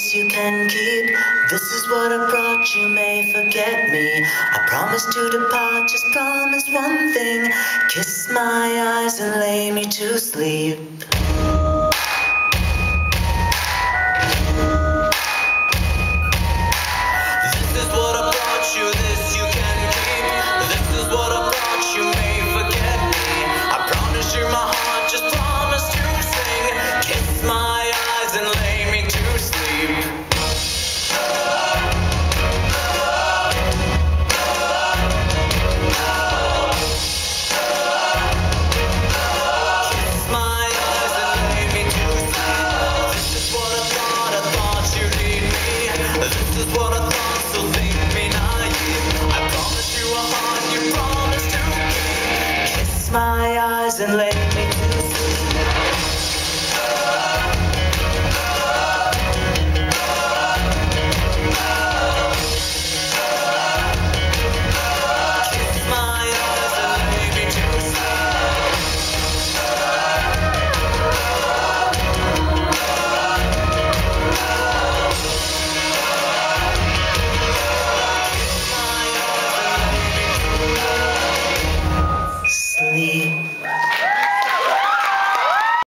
this you can keep. This is what I brought, you may forget me. I promise to depart, just promise one thing. Kiss my eyes and lay me to sleep. This is what I brought you, this you can keep. This is what I brought you, may forget me. I promise you my heart, just promise to sing. Kiss my eyes and lay me to sleep. This is what I thought, so think me naive. I promise you a heart, you promise to keep. Kiss my eyes and let me